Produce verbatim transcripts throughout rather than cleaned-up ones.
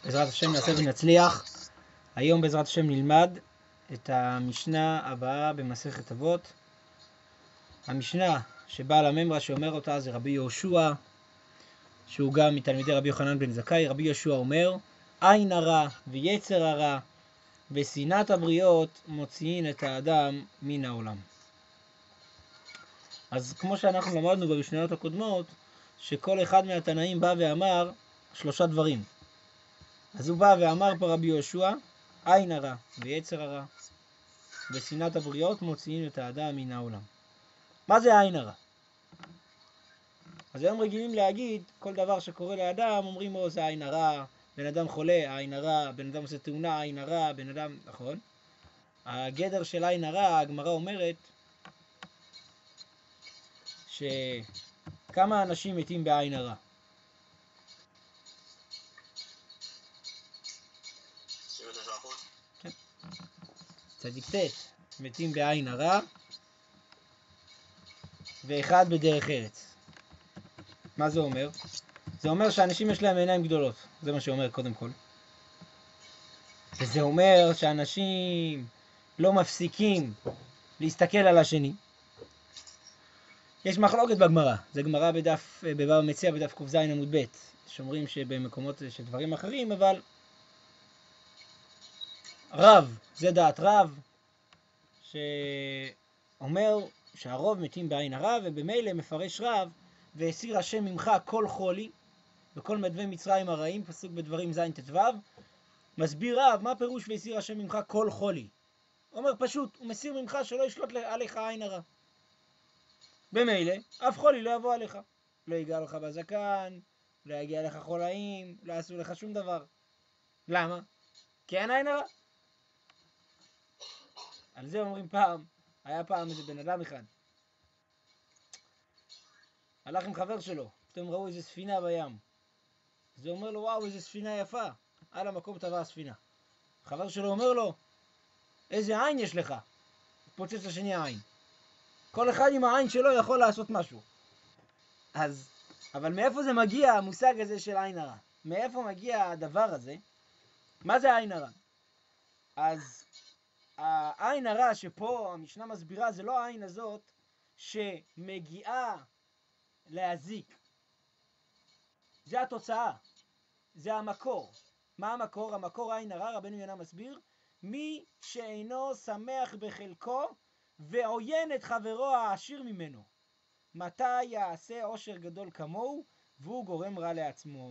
בעזרת השם נעשה ונצליח. היום בעזרת השם נלמד את המשנה הבאה במסכת אבות. המשנה שבעל הממרה שאומר אותה זה רבי יהושע, שהוא גם מתלמידי רבי יוחנן בן זכאי. רבי יהושע אומר, עין הרע ויצר הרע ושנאת הבריות מוציאים את האדם מן העולם. אז כמו שאנחנו למדנו במשניות הקודמות, שכל אחד מהתנאים בא ואמר שלושה דברים. אז הוא בא ואמר פה רבי יהושע, עין הרע ויצר הרע ושנאת הבריות מוציאים את האדם מן העולם. מה זה עין הרע? אז היום רגילים להגיד, כל דבר שקורה לאדם, אומרים לו זה עין הרע, בן אדם חולה, עין הרע, בן אדם עושה תאונה, עין הרע, בן אדם, נכון? הגדר של עין הרע, הגמרא אומרת, שכמה אנשים מתים בעין הרע? צדיק ת' מתים בעין הרע ואחד בדרך ארץ. מה זה אומר? זה אומר שאנשים יש להם עיניים גדולות. זה מה שאומר קודם כל. וזה אומר שאנשים לא מפסיקים להסתכל על השני. יש מחלוקת בגמרא. זה גמרא בדף, בבבא מציעא בדף ק"ז עמוד ב'. שאומרים שבמקומות של דברים אחרים, אבל רב, זה דעת רב, שאומר שהרוב מתים בעין הרע, ובמילא מפרש רב, והסיר השם ממך כל חולי, וכל מדווי מצרים הרעים, פסוק בדברים ז' ט"ו, מסביר רב, מה פירוש והסיר השם ממך כל חולי? אומר פשוט, הוא מסיר ממך שלא ישלוט עליך עין הרע. במילא, אף חולי לא יבוא עליך. לא ייגע לך בזקן, לא יגיע לך חולאים, לא יעשו לך שום דבר. למה? כי אין עין הרע. על זה אומרים פעם, היה פעם איזה בן אדם אחד. הלך עם חבר שלו, פתאום ראו איזה ספינה בים. זה אומר לו, וואו, איזה ספינה יפה. על המקום טבע הספינה. חבר שלו אומר לו, איזה עין יש לך? פוצץ לשני העין. כל אחד עם העין שלו יכול לעשות משהו. אז, אבל מאיפה זה מגיע המושג הזה של עין הרע? מאיפה מגיע הדבר הזה? מה זה עין הרע? אז העין הרע שפה המשנה מסבירה זה לא העין הזאת שמגיעה להזיק. זה התוצאה. זה המקור. מה המקור? המקור העין הרע, רבנו יונה מסביר, מי שאינו שמח בחלקו ועוין את חברו העשיר ממנו. מתי יעשה עושר גדול כמוהו והוא גורם רע לעצמו.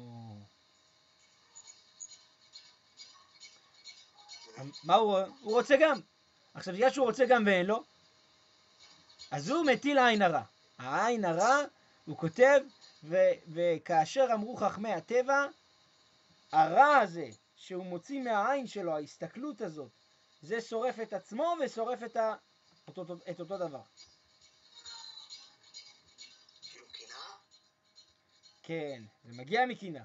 מה הוא? הוא רוצה גם. עכשיו, יש שהוא רוצה גם ואין לו, אז הוא מטיל עין הרע. העין הרע, הוא כותב, ו- וכאשר אמרו חכמי הטבע, הרע הזה שהוא מוציא מהעין שלו, ההסתכלות הזאת, זה שורף את עצמו ושורף את, ה- את, אותו, את אותו דבר. כאילו קנאה? כן, זה מגיע מקנאה.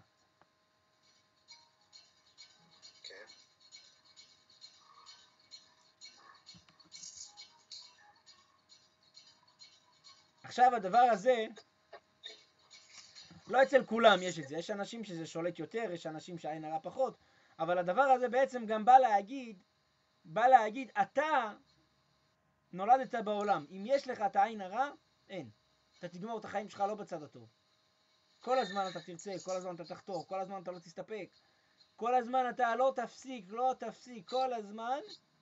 עכשיו הדבר הזה, לא אצל כולם יש את זה, יש אנשים שזה שולט יותר, יש אנשים שהעין הרע פחות, אבל הדבר הזה בעצם גם בא להגיד, בא להגיד, אתה נולדת בעולם, אם יש לך את העין הרע, אין. אתה תגמור את החיים שלך לא בצד הטוב. כל הזמן אתה תרצה, כל הזמן אתה תחתור, כל הזמן אתה לא תסתפק, כל הזמן אתה לא תפסיק, לא תפסיק, כל הזמן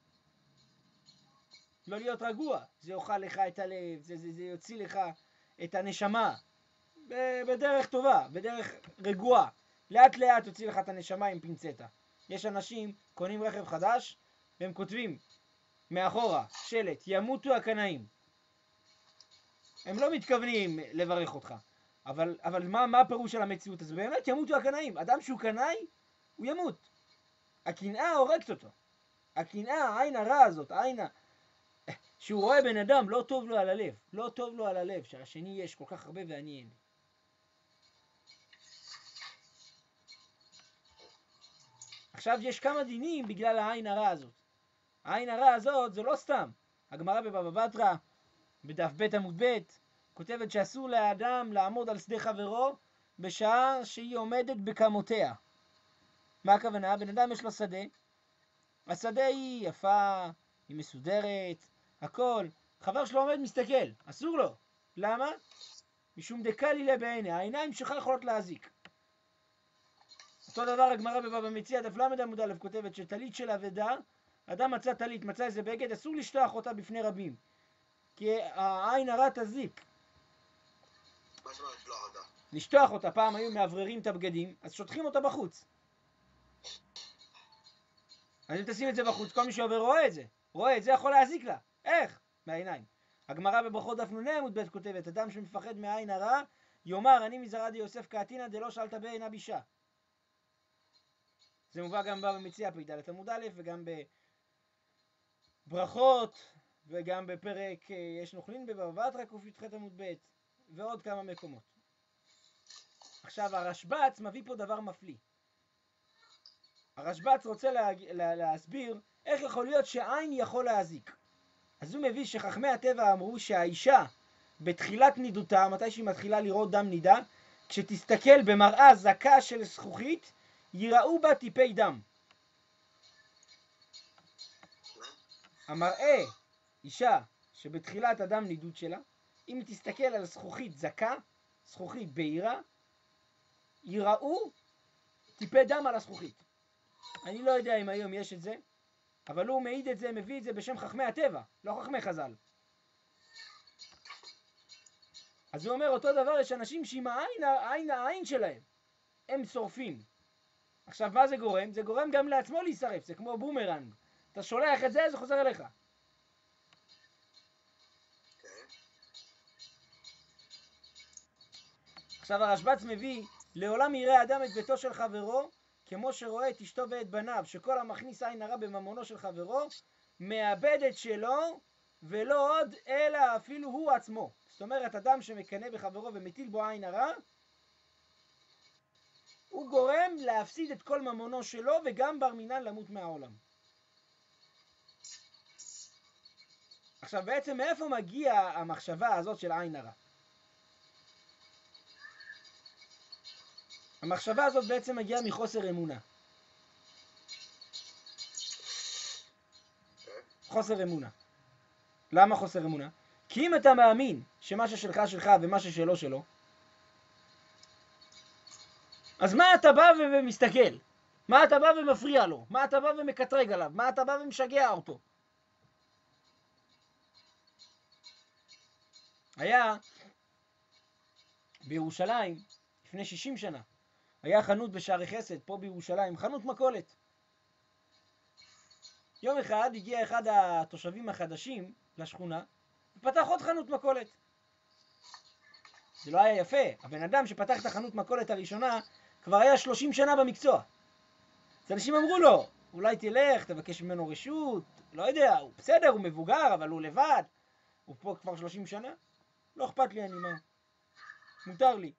לא להיות רגוע. זה יאכל לך את הלב, זה, זה, זה יוציא לך את הנשמה בדרך טובה, בדרך רגועה. לאט לאט יוציא לך את הנשמה עם פינצטה. יש אנשים קונים רכב חדש והם כותבים מאחורה שלט, ימותו הקנאים. הם לא מתכוונים לברך אותך, אבל, אבל מה, מה הפירוש של המציאות הזו? באמת ימותו הקנאים. אדם שהוא קנאי הוא ימות. הקנאה הורגת אותו. הקנאה, העין הרע הזאת, העין ה... שהוא רואה בן אדם, לא טוב לו על הלב, לא טוב לו על הלב, שהשני יש כל כך הרבה ואני אין. עכשיו יש כמה דינים בגלל העין הרע הזאת. העין הרע הזאת זה לא סתם. הגמרא בבבא בתרא, בדף ב' עמוד ב', כותבת שאסור לאדם לעמוד על שדה חברו בשעה שהיא עומדת בקמותיה. מה הכוונה? בן אדם יש לו שדה, השדה היא יפה, היא מסודרת, הכל. חבר שלו עומד מסתכל, אסור לו. למה? משום דקה לילה בעיני, העיניים שלך יכולות להזיק. אותו דבר הגמרא בבבא מציעא דף למד עמוד א' כותבת שטלית של אבדה, אדם מצא טלית, מצא איזה בגד, אסור לשטוח אותה בפני רבים, כי העין הרע תזיק. מה זאת אומרת לשלוח אותה? לשטוח אותה, פעם היו מאווררים את הבגדים, אז שוטחים אותה בחוץ. אז אם תשים את זה בחוץ, כל מי שעובר רואה את זה, רואה את זה יכול להזיק לה. איך? מהעיניים. הגמרא בברכות דף נ"ה עמוד ב' כותבת, אדם שמפחד מהעין הרע, יאמר אני מזרע דיוסף קאתינא דלא שאלת בעינה בישה. זה מובא גם בבבא מציעא פ"ד עמוד א' וגם בברכות וגם בפרק יש נוכלין בבבא בתרא קי"ח עמוד ב' ועוד כמה מקומות. עכשיו הרשב"ץ מביא פה דבר מפליא. הרשב"ץ רוצה לה, לה, להסביר איך יכול להיות שעין יכול להזיק. אז הוא מביא שחכמי הטבע אמרו שהאישה בתחילת נידותה, מתי שהיא מתחילה לראות דם נידה, כשתסתכל במראה זקה של זכוכית, יראו בה טיפי דם. המראה, אישה שבתחילת הדם נידות שלה, אם היא תסתכל על זכוכית זקה, זכוכית בהירה, יראו טיפי דם על הזכוכית. אני לא יודע אם היום יש את זה, אבל הוא מעיד את זה, מביא את זה בשם חכמי הטבע, לא חכמי חז"ל. אז הוא אומר אותו דבר, יש אנשים שעם העין, העין, העין שלהם, הם שורפים. עכשיו מה זה גורם? זה גורם גם לעצמו להישרף, זה כמו בומרנג. אתה שולח את זה, זה חוזר אליך. עכשיו הרשב"ץ מביא, לעולם יראה אדם את ביתו של חברו, כמו שרואה את אשתו ואת בניו, שכל המכניס עין הרע בממונו של חברו, מאבד את שלו, ולא עוד, אלא אפילו הוא עצמו. זאת אומרת, אדם שמקנא בחברו ומטיל בו עין הרע, הוא גורם להפסיד את כל ממונו שלו, וגם בר מינן למות מהעולם. עכשיו, בעצם מאיפה מגיע המחשבה הזאת של עין הרע? המחשבה הזאת בעצם מגיעה מחוסר אמונה. חוסר אמונה. למה חוסר אמונה? כי אם אתה מאמין שמה ששלך שלך ומה ששלו שלו, אז מה אתה בא ומסתכל? מה אתה בא ומפריע לו? מה אתה בא ומקטרג עליו? מה אתה בא ומשגע אותו? היה בירושלים לפני שישים שנה, היה חנות בשערי חסד פה בירושלים, חנות מכולת. יום אחד הגיע אחד התושבים החדשים לשכונה ופתח עוד חנות מכולת. זה לא היה יפה, הבן אדם שפתח את החנות מכולת הראשונה כבר היה שלושים שנה במקצוע. אז אנשים אמרו לו, אולי תלך, תבקש ממנו רשות, לא יודע, הוא בסדר, הוא מבוגר, אבל הוא לבד, הוא פה כבר שלושים שנה, לא אכפת לי, אני מה, מותר לי.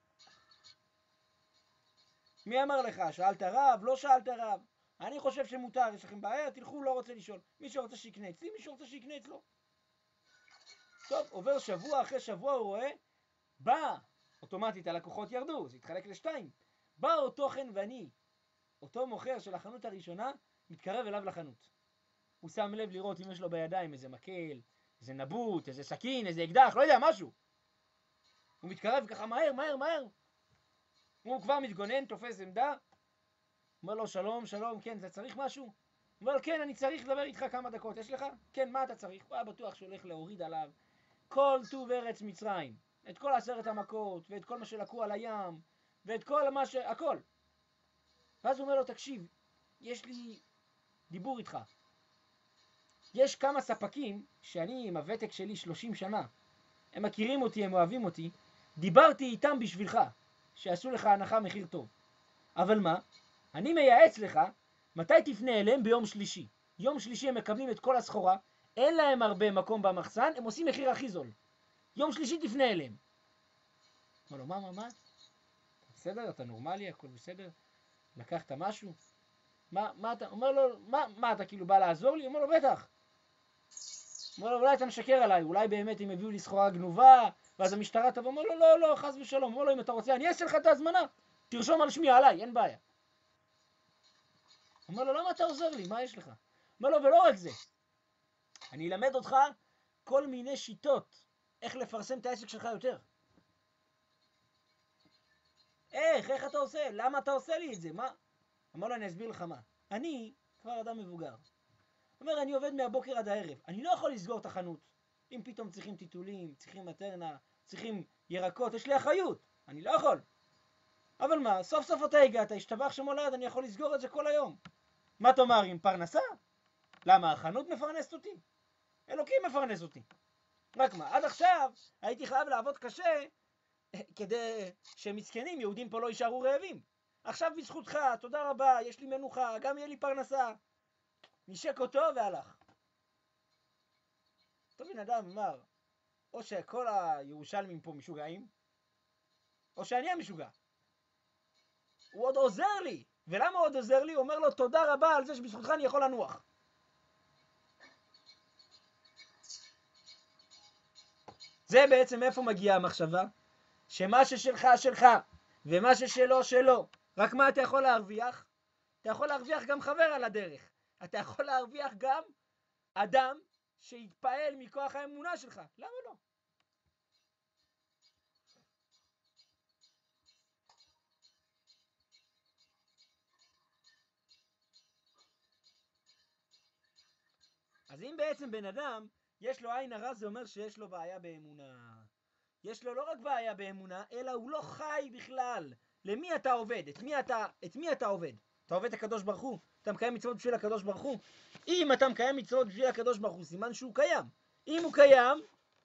מי אמר לך? שאלת רב? לא שאלת רב? אני חושב שמותר, יש לכם בעיה, תלכו, לא רוצה לשאול. מי שרוצה שיקנה אצלי, מי שרוצה שיקנה אצלו. טוב, עובר שבוע אחרי שבוע, הוא רואה, בא, אוטומטית הלקוחות ירדו, זה התחלק לשתיים. בא אותו חן ואני, אותו מוכר של החנות הראשונה, מתקרב אליו לחנות. הוא שם לב לראות אם יש לו בידיים איזה מקל, איזה נבוט, איזה סכין, איזה אקדח, לא יודע, משהו. הוא מתקרב ככה מהר, מהר, מהר. הוא כבר מתגונן, תופס עמדה, אומר לו שלום, שלום, כן, אתה צריך משהו? הוא אומר לו, כן, אני צריך לדבר איתך כמה דקות, יש לך? כן, מה אתה צריך? הוא היה בטוח שהולך להוריד עליו כל טוב ארץ מצרים, את כל עשרת המכות, ואת כל מה שלקו על הים, ואת כל מה ש... הכל. ואז הוא אומר לו, תקשיב, יש לי דיבור איתך. יש כמה ספקים שאני עם הוותק שלי שלושים שנה, הם מכירים אותי, הם אוהבים אותי, דיברתי איתם בשבילך, שעשו לך הנחה מחיר טוב. אבל מה? אני מייעץ לך, מתי תפנה אליהם? ביום שלישי. יום שלישי הם מקבלים את כל הסחורה, אין להם הרבה מקום במחסן, הם עושים מחיר הכי זול. יום שלישי תפנה אליהם. אומר לו, מה, מה, מה? בסדר? אתה נורמלי? הכל בסדר? לקחת משהו? מה, מה אתה? אומר לו, מה, מה אתה כאילו בא לעזור לי? אומר לו, בטח. אומר לו, אולי אתה משקר עליי, אולי באמת הם הביאו לי סחורה גנובה, ואז המשטרה תבוא, אומר לו, לא, לא, חס ושלום. אומר לו, אם אתה רוצה, אני אעשה לך את ההזמנה, תרשום על שמי עליי, אין בעיה. אומר לו, למה אתה עוזר לי? מה יש לך? אומר לו, ולא רק זה. אני אלמד אותך כל מיני שיטות איך לפרסם את העסק שלך יותר. איך? איך אתה עושה? למה אתה עושה לי את זה? מה? אמר לו, אני אסביר לך מה. אני כבר אדם מבוגר. אומר, אני עובד מהבוקר עד הערב. אני לא יכול לסגור את החנות. אם פתאום צריכים טיטולים, צריכים מטרנה, צריכים ירקות, יש לי אחריות. אני לא יכול. אבל מה, סוף סוף אתה הגעת, השתבח שמולד, אני יכול לסגור את זה כל היום. מה תאמר, עם פרנסה? למה, החנות מפרנסת אותי? אלוקים מפרנס אותי. רק מה, עד עכשיו הייתי חייב לעבוד קשה כדי שמסכנים, יהודים פה לא יישארו רעבים. עכשיו בזכותך, תודה רבה, יש לי מנוחה, גם יהיה לי פרנסה. נשק אותו והלך. אותו בן אדם אמר, או שכל הירושלמים פה משוגעים, או שאני המשוגע. הוא עוד עוזר לי. ולמה הוא עוד עוזר לי? הוא אומר לו, תודה רבה על זה שבזכותך אני יכול לנוח. זה בעצם איפה מגיעה המחשבה? שמה ששלך שלך, ומה ששלו שלו. רק מה אתה יכול להרוויח? אתה יכול להרוויח גם חבר על הדרך. אתה יכול להרוויח גם אדם שיתפעל מכוח האמונה שלך. למה לא? אז אם בעצם בן אדם יש לו עין הרע, זה אומר שיש לו בעיה באמונה. יש לו לא רק בעיה באמונה, אלא הוא לא חי בכלל. למי אתה עובד? את מי אתה, את מי אתה עובד? אתה עובד את הקדוש ברוך הוא? אתה מקיים מצוות בשביל הקדוש ברוך הוא? אם אתה מקיים מצוות בשביל הקדוש ברוך הוא, סימן שהוא קיים. אם הוא קיים,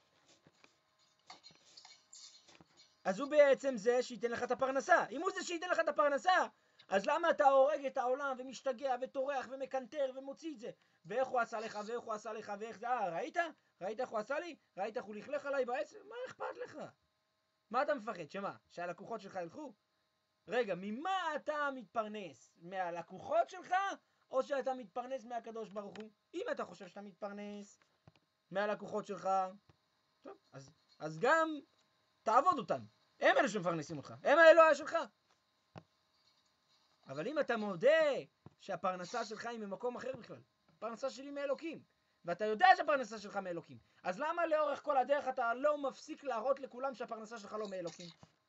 אז הוא בעצם זה שייתן לך את הפרנסה. אם הוא זה שייתן לך את הפרנסה, אז למה אתה הורג את העולם ומשתגע וטורח ומקנטר ומוציא את זה? ואיך הוא עשה לך, ואיך הוא עשה לך, ואיך זה, אה, ראית? ראית איך הוא עשה לי? ראית איך הוא לכלך עליי בעצם? מה אכפת לך? מה אתה מפחד? שמה? שהלקוחות שלך ילכו? רגע, ממה אתה מתפרנס? מהלקוחות שלך, או שאתה מתפרנס מהקדוש ברוך הוא? אם אתה חושב שאתה מתפרנס מהלקוחות שלך, טוב, אז, אז גם תעבוד אותם. הם אלה שמפרנסים אותך. הם האלוה שלך. אבל אם אתה מודה שהפרנסה שלך היא ממקום אחר בכלל, הפרנסה שלי מאלוקים, ואתה יודע שהפרנסה שלך מאלוקים, אז למה לאורך כל הדרך אתה לא מפסיק להראות לכולם שהפרנסה שלך לא מאלוקים?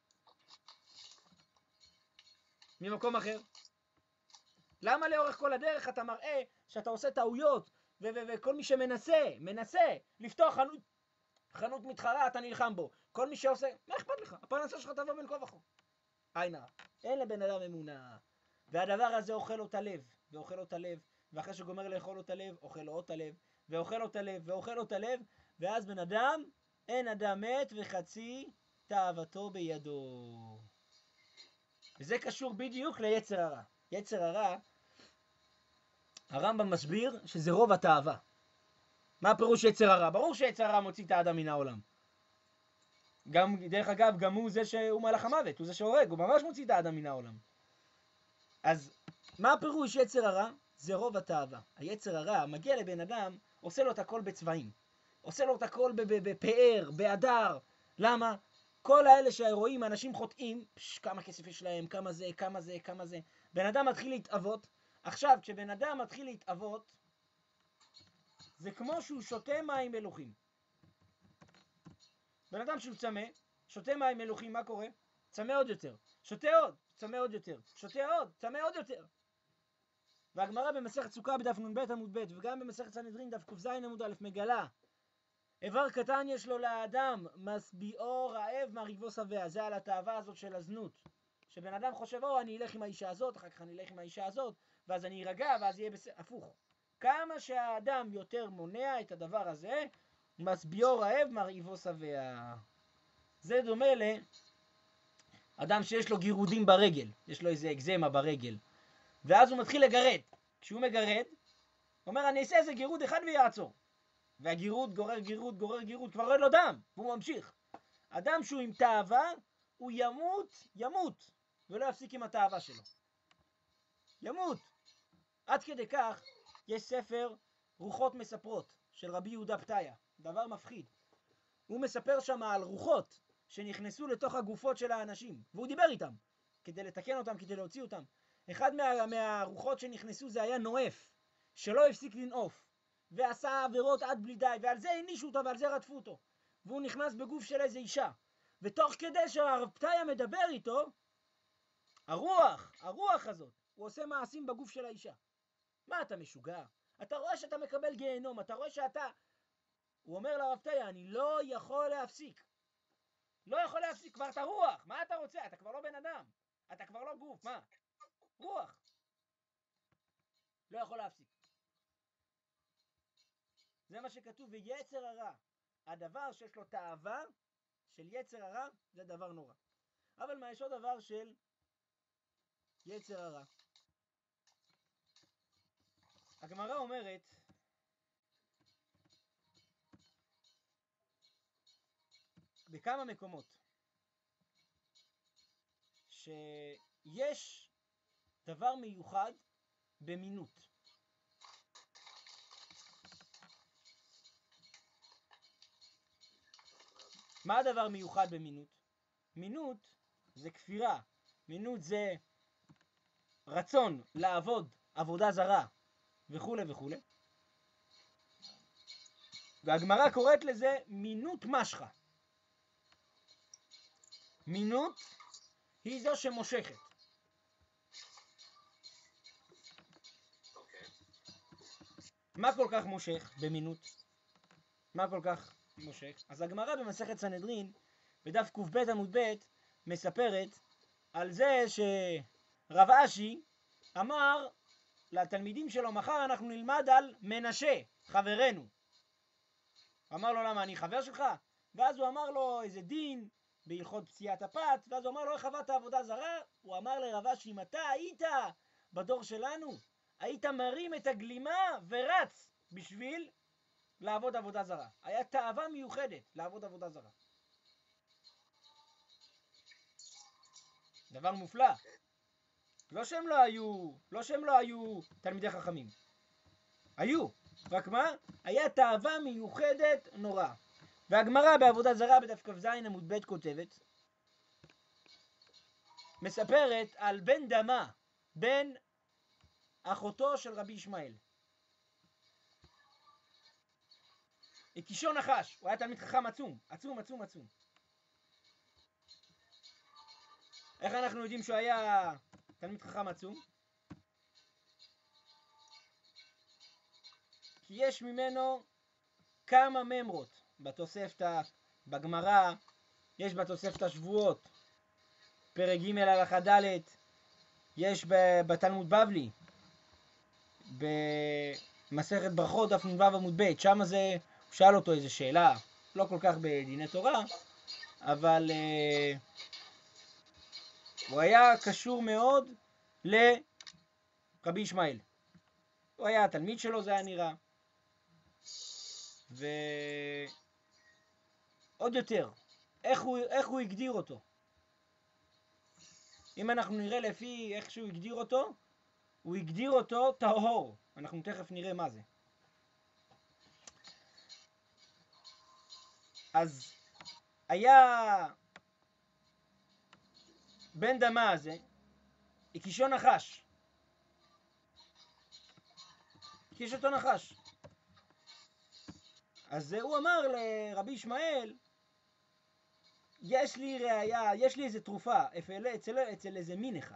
ממקום אחר. למה לאורך כל הדרך אתה מראה שאתה עושה טעויות, ו- ו- וכל מי שמנסה, מנסה לפתוח חנות, חנות מתחרה, אתה נלחם בו. כל מי שעושה, מה אכפת לך? הפרנסה שלך תבוא בין כה וכה. עין הרע. אין לבן אדם אמונה. והדבר הזה אוכל לו את הלב, ואוכל לו את הלב, ואחרי שגומר לאכול לו את הלב, אוכל לו עוד את הלב, ואוכל לו את הלב, ואוכל לו את הלב, ואז בן אדם, אין אדם מת וחצי תאוותו בידו. וזה קשור בדיוק ליצר הרע. יצר הרע, הרמב"ם מסביר שזה רוב התאווה. מה הפירוש יצר הרע? ברור שיצר הרע מוציא את האדם מן העולם. גם, דרך אגב, גם הוא זה שהוא מלאך המוות, הוא זה שהורג, הוא ממש מוציא את האדם מן העולם. אז מה הפירוש יצר הרע? זה רוב התאווה. היצר הרע מגיע לבן אדם, עושה לו את הכל בצבעים. עושה לו את הכל בפאר, בהדר. למה? כל האלה שרואים אנשים חוטאים, פש, כמה כסף יש להם, כמה זה, כמה זה, כמה זה. בן אדם מתחיל להתאבות. עכשיו, כשבן אדם מתחיל להתאבות, זה כמו שהוא שותה מים מלוכים. בן אדם שהוא צמא, שותה מים מלוכים, מה קורה? צמא עוד יותר. שותה עוד, צמא עוד יותר. שותה עוד, צמא עוד יותר. והגמרא במסכת סוכה בדף נ"ב עמוד ב' וגם במסכת סנהדרין דף ק"ז עמוד א' מגלה איבר קטן יש לו לאדם, משביעו רעב מרעיבו שבע. זה על התאווה הזאת של הזנות. שבן אדם חושב, או אני אלך עם האישה הזאת, אחר כך אני אלך עם האישה הזאת, ואז אני ארגע, ואז יהיה בסדר. הפוך. כמה שהאדם יותר מונע את הדבר הזה, משביעו רעב מרעיבו שבע. זה דומה לאדם שיש לו גירודים ברגל, יש לו איזה אקזמה ברגל, ואז הוא מתחיל לגרד. כשהוא מגרד, הוא אומר, אני אעשה איזה גירוד אחד ויעצור. והגירוד גורר גירוד, גורר גירוד, כבר רואה לו דם, והוא ממשיך. אדם שהוא עם תאווה, הוא ימות, ימות, ולא יפסיק עם התאווה שלו. ימות. עד כדי כך, יש ספר רוחות מספרות, של רבי יהודה פתיה. דבר מפחיד. הוא מספר שם על רוחות שנכנסו לתוך הגופות של האנשים, והוא דיבר איתם, כדי לתקן אותם, כדי להוציא אותם. אחד מה, מהרוחות שנכנסו זה היה נואף, שלא הפסיק לנעוף, ועשה עבירות עד בלי די, ועל זה הענישו אותו ועל זה רדפו אותו. והוא נכנס בגוף של איזה אישה. ותוך כדי שהרב פתיה מדבר איתו, הרוח, הרוח הזאת, הוא עושה מעשים בגוף של האישה. מה, אתה משוגע? אתה רואה שאתה מקבל גיהנום, אתה רואה שאתה... הוא אומר לרב פתיה, אני לא יכול להפסיק. לא יכול להפסיק, כבר אתה רוח. מה אתה רוצה? אתה כבר לא בן אדם. אתה כבר לא גוף, מה? רוח. לא יכול להפסיק. זה מה שכתוב, ויצר הרע. הדבר שיש לו תאווה של יצר הרע, זה דבר נורא. אבל מה, יש עוד דבר של יצר הרע. הגמרא אומרת, בכמה מקומות, שיש דבר מיוחד במינות. מה הדבר מיוחד במינות? מינות זה כפירה, מינות זה רצון לעבוד עבודה זרה וכו' וכו'. והגמרא קוראת לזה מינות משחה. מינות היא זו שמושכת. אוקיי. מה כל כך מושך במינות? מה כל כך מושך? אז הגמרא במסכת סנהדרין, בדף קב עמוד ב', מספרת על זה שרב אשי אמר לתלמידים שלו, מחר אנחנו נלמד על מנשה, חברנו. אמר לו, למה, אני חבר שלך? ואז הוא אמר לו איזה דין בהלכות פציעת הפת, ואז הוא אמר לו, איך עבדת עבודה זרה? הוא אמר לרב אשי, אם אתה היית בדור שלנו, היית מרים את הגלימה ורץ בשביל לעבוד עבודה זרה. היה תאווה מיוחדת לעבוד עבודה זרה. דבר מופלא. לא שהם לא היו, לא שהם לא היו תלמידי חכמים. היו. רק מה? היה תאווה מיוחדת נורא. והגמרא בעבודה זרה בדף כ"ז עמוד ב' כותבת, מספרת על בן דמה, בן אחותו של רבי ישמעאל. הקישו נחש, הוא היה תלמיד חכם עצום, עצום, עצום, עצום. איך אנחנו יודעים שהוא היה תלמיד חכם עצום? כי יש ממנו כמה ממרות בתוספתא, בגמרא, יש בתוספתא שבועות, פרק ג' הלכה ד', יש בתלמוד בבלי, במסכת ברכות דף נ"ו עמוד ב', שם זה, הוא שאל אותו איזו שאלה, לא כל כך בדיני תורה, אבל uh, הוא היה קשור מאוד לרבי ישמעאל. הוא היה התלמיד שלו, זה היה נראה. ועוד יותר, איך הוא, איך הוא הגדיר אותו? אם אנחנו נראה לפי איך שהוא הגדיר אותו, הוא הגדיר אותו טהור. אנחנו תכף נראה מה זה. אז היה בן דמה הזה, הקישו נחש. הקיש אותו נחש. אז הוא אמר לרבי ישמעאל, יש לי ראיה, יש לי איזה תרופה, אצל, אצל, אצל איזה מין אחד.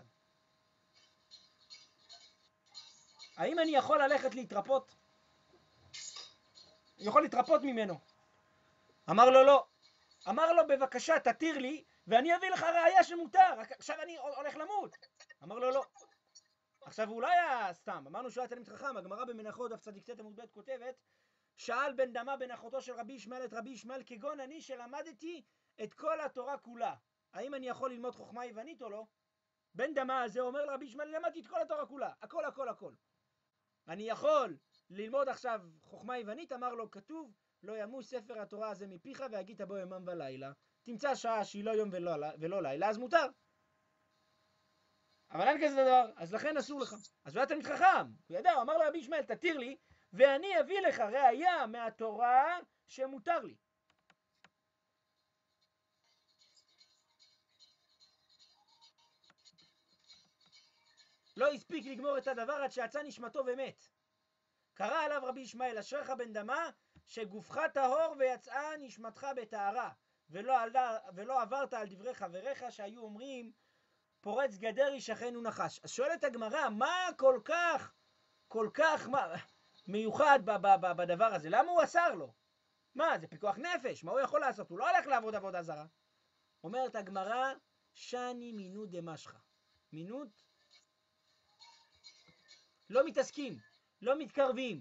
האם אני יכול ללכת להתרפות? יכול להתרפות ממנו. אמר לו לא. אמר לו בבקשה תתיר לי ואני אביא לך ראיה שמותר, עכשיו אני הולך למות. אמר לו לא. עכשיו הוא לא היה סתם, אמרנו שהוא היה תלמיד חכם, הגמרא במנחות דף צדיק ט' עמוד ב' כותבת, שאל בן דמה בן אחותו של רבי ישמעאל את רבי ישמעאל, כגון אני שלמדתי את כל התורה כולה, האם אני יכול ללמוד חוכמה יוונית או לא? בן דמה הזה אומר לרבי ישמעאל, למדתי את כל התורה כולה, הכל הכל הכל. אני יכול ללמוד עכשיו חוכמה יוונית? אמר לו, כתוב, לא ימוש ספר התורה הזה מפיך והגית בו יומם ולילה. תמצא שעה שהיא לא יום ולא, ולא לילה, אז מותר. אבל אין כזה דבר, אז לכן אסור לך. אז הוא היה תלמיד חכם, הוא ידע, הוא אמר לו רבי ישמעאל, תתיר לי, ואני אביא לך ראיה מהתורה שמותר לי. לא הספיק לגמור את הדבר עד שיצא נשמתו ומת. קרא עליו רבי ישמעאל, אשריך בן דמה, שגופך טהור ויצאה נשמתך בטהרה, ולא, עלה, ולא עברת על דברי חבריך שהיו אומרים, פורץ גדר ישכנו נחש. אז שואלת הגמרא, מה כל כך, כל כך מה, מיוחד ב, ב, ב, בדבר הזה? למה הוא אסר לו? מה, זה פיקוח נפש, מה הוא יכול לעשות? הוא לא הולך לעבוד עבודה זרה. אומרת הגמרא, שני מינות דמשכה. מינות, לא מתעסקים, לא מתקרבים.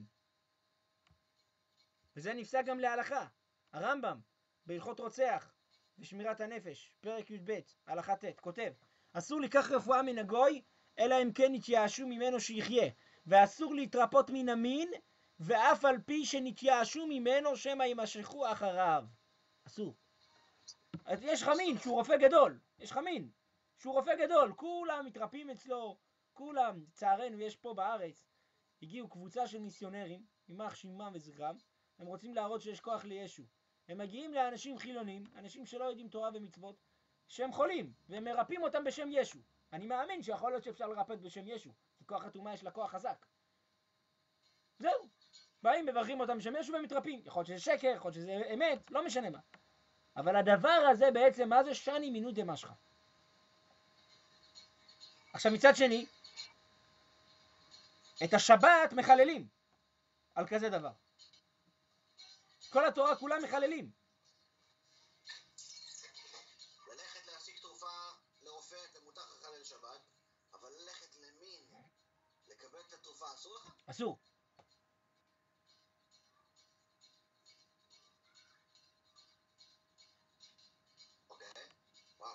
וזה נפסק גם להלכה. הרמב"ם, בהלכות רוצח ושמירת הנפש, פרק י"ב, הלכה ט', כותב, אסור לקח רפואה מן הגוי, אלא אם כן יתייאשו ממנו שיחיה, ואסור להתרפות מן המין, ואף על פי שנתייאשו ממנו שמא יימשכו אחריו. אסור. אז יש לך מין שהוא רופא גדול, יש לך מין שהוא רופא גדול, כולם מתרפים אצלו, כולם, צערנו יש פה בארץ, הגיעו קבוצה של מיסיונרים, יימח שמם וזכרם, הם רוצים להראות שיש כוח לישו. הם מגיעים לאנשים חילונים, אנשים שלא יודעים תורה ומצוות, שהם חולים, והם מרפאים אותם בשם ישו. אני מאמין שיכול להיות שאפשר לרפאת בשם ישו, כי כוח התאומה יש לה כוח חזק. זהו, באים, מברכים אותם בשם ישו ומתרפאים. יכול להיות שזה שקר, יכול להיות שזה אמת, לא משנה מה. אבל הדבר הזה בעצם, מה זה שני מינות דמשכה? עכשיו מצד שני, את השבת מחללים על כזה דבר. כל התורה כולה מחללים. ללכת להשיג תרופה לרופא, אתה מותר לך לחלל שבת, אבל ללכת למין, לקבל את התרופה, אסור לך? אסור. אוקיי, וואו.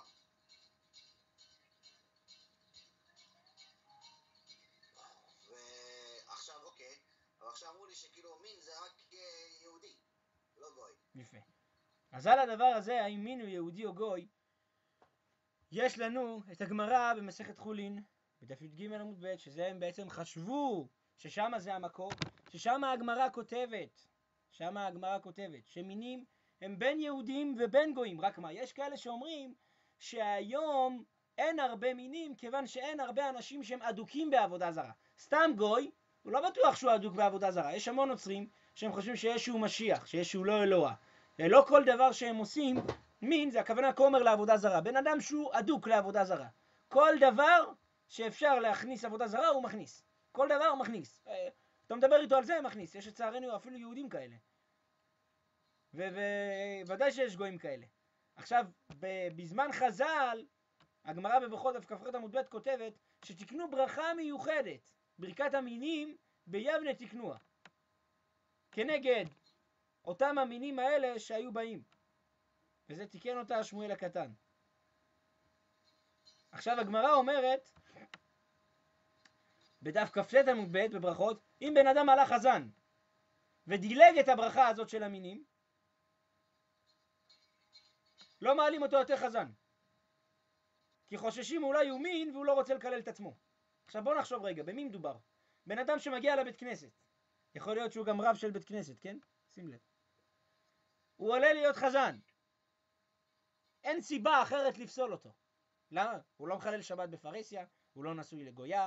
ועכשיו, אוקיי, אבל עכשיו אמרו לי שכאילו מין זה רק יהודי, לא גוי. יפה. אז על הדבר הזה, האם מין הוא יהודי או גוי, יש לנו את הגמרא במסכת חולין, בדף י"ג עמוד ב', שזה הם בעצם חשבו ששם זה המקור, ששם הגמרא כותבת, שם הגמרא כותבת, שמינים הם בין יהודים ובין גויים. רק מה, יש כאלה שאומרים שהיום אין הרבה מינים, כיוון שאין הרבה אנשים שהם אדוקים בעבודה זרה. סתם גוי, הוא לא בטוח שהוא אדוק בעבודה זרה. יש המון נוצרים שהם חושבים שישו משיח, שישו לא אלוה. לא כל דבר שהם עושים, מין זה הכוונה כומר לעבודה זרה. בן אדם שהוא אדוק לעבודה זרה. כל דבר שאפשר להכניס עבודה זרה הוא מכניס. כל דבר הוא מכניס. אתה מדבר איתו על זה, הוא מכניס. יש לצערנו אפילו יהודים כאלה. וודאי שיש גויים כאלה. עכשיו, בזמן חז"ל, הגמרא בברכות דף כ"ח עמוד ב' כותבת שתקנו ברכה מיוחדת, ברכת המינים ביבנה תקנוה, כנגד אותם המינים האלה שהיו באים. וזה תיקן אותה שמואל הקטן. עכשיו הגמרא אומרת, בדף כ"ט עמוד ב' בברכות, אם בן אדם הלך חזן ודילג את הברכה הזאת של המינים, לא מעלים אותו יותר חזן. כי חוששים אולי הוא מין והוא לא רוצה לקלל את עצמו. עכשיו בוא נחשוב רגע, במי מדובר? בן אדם שמגיע לבית כנסת. יכול להיות שהוא גם רב של בית כנסת, כן? שים לב. הוא עולה להיות חזן. אין סיבה אחרת לפסול אותו. למה? הוא לא מחלל שבת בפרהסיה, הוא לא נשוי לגויה.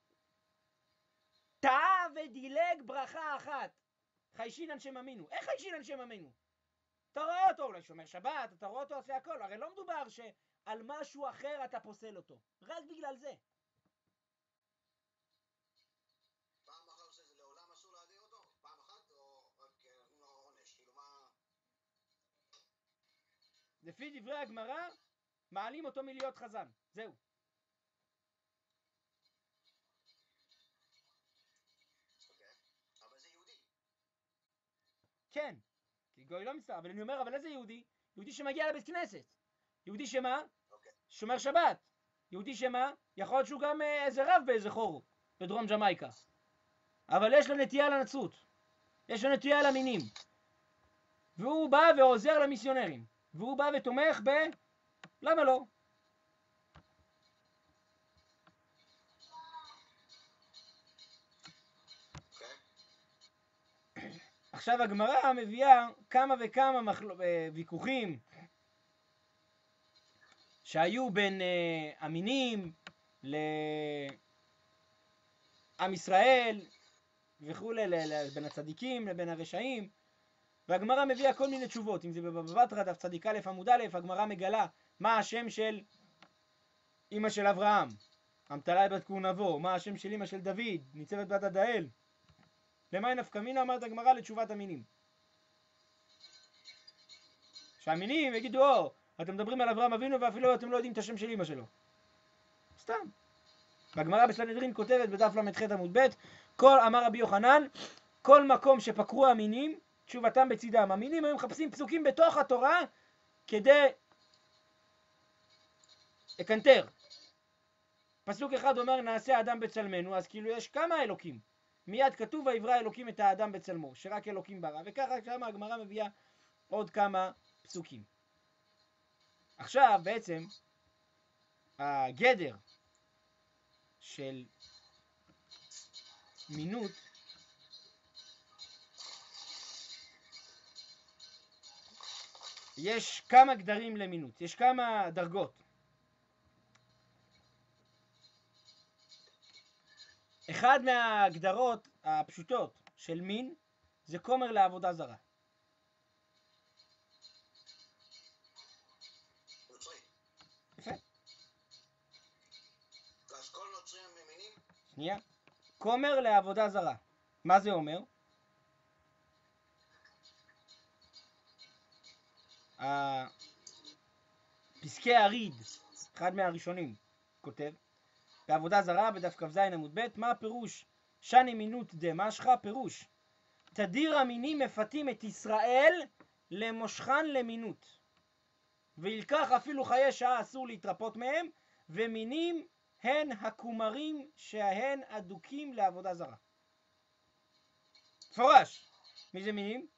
טעה ודילג ברכה אחת. חיישינן שמאמינו. איך חיישינן שמאמינו? אתה רואה אותו, אולי שומר שבת, אתה רואה אותו עושה הכל. הרי לא מדובר שעל משהו אחר אתה פוסל אותו. רק בגלל זה. פעם אחת שזה לעולם אסור להדיר אותו? פעם אחת או רק נתנו לו עונש? כאילו מה... לפי דברי הגמרא, מעלים אותו מלהיות חזן. זהו. אוקיי. אבל זה יהודי. כן. כי גוי לא מסתר. אבל אני אומר, אבל איזה יהודי? יהודי שמגיע לבית כנסת. יהודי שמה? אוקיי. שומר שבת. יהודי שמה? יכול להיות שהוא גם איזה רב באיזה חור בדרום ג'מייקה. אבל יש לו נטייה לנצרות. יש לו נטייה למינים. והוא בא ועוזר למיסיונרים. והוא בא ותומך ב... למה לא? אוקיי. עכשיו הגמרא מביאה כמה וכמה מחל... ויכוחים שהיו בין uh, המינים ל... עם ישראל וכולי, בין הצדיקים לבין הרשעים, והגמרא מביאה כל מיני תשובות. אם זה בבבא בתרא דף צדיק א' עמוד א', הגמרא מגלה מה השם של אמא של אברהם, אמתלה בת כהונבו, מה השם של אמא של דוד, ניצבת בת עדאל. למה נפקא מינה? אמרת הגמרא לתשובת המינים. שהמינים יגידו, או, אתם מדברים על אברהם אבינו ואפילו אתם לא יודעים את השם של אמא שלו. סתם. והגמרא בסנהדרין כותבת בדף למ"ח עמוד ב', כל אמר רבי יוחנן, כל מקום שפקרו המינים, תשובתם בצידם. המינים היו מחפשים פסוקים בתוך התורה כדי לקנטר. פסוק אחד אומר נעשה אדם בצלמנו, אז כאילו יש כמה אלוקים. מיד כתוב ויברא אלוקים את האדם בצלמו, שרק אלוקים ברא, וככה כמה הגמרא מביאה עוד כמה פסוקים. עכשיו בעצם הגדר של מינות יש כמה גדרים למינות, יש כמה דרגות. אחד מהגדרות הפשוטות של מין זה כומר לעבודה זרה. נוצרי. יפה. אז כל נוצרי הם מינים? שנייה. כומר לעבודה זרה. מה זה אומר? פסקי הריד, אחד מהראשונים, כותב בעבודה זרה בדף כ"ז עמוד ב', מה הפירוש? שני מינות דמשכה, פירוש תדיר המינים מפתים את ישראל למושכן למינות, וילקח אפילו חיי שעה אסור להתרפות מהם, ומינים הן הכומרים שההן אדוקים לעבודה זרה. פורש. מי זה מינים?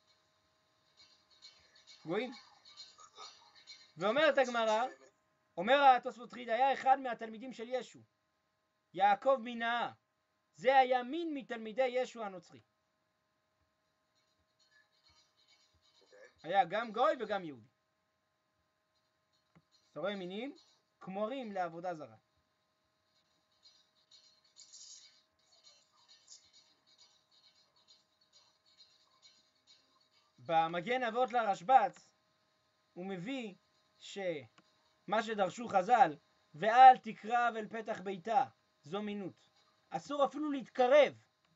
גויים. ואומרת הגמרא, אומר התוספות חיד, היה אחד מהתלמידים של ישו, יעקב מנאה, זה היה מין מתלמידי ישו הנוצרי. היה גם גוי וגם יהודי. אתה רואה מינים? כמורים לעבודה זרה. במגן אבות לרשב"ץ הוא מביא שמה שדרשו חז"ל, ואל תקרב אל פתח ביתה, זו מינות. אסור אפילו להתקרב.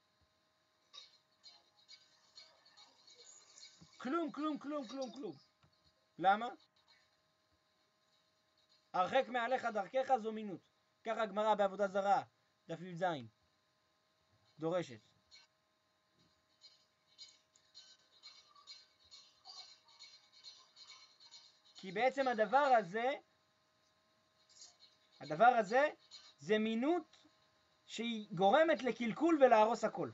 כלום, כלום, כלום, כלום, כלום. למה? הרחק מעליך דרכך זו מינות. ככה הגמרא בעבודה זרה, דף י"ז, דורשת. כי בעצם הדבר הזה, הדבר הזה, זה מינות שהיא גורמת לקלקול ולהרוס הכל.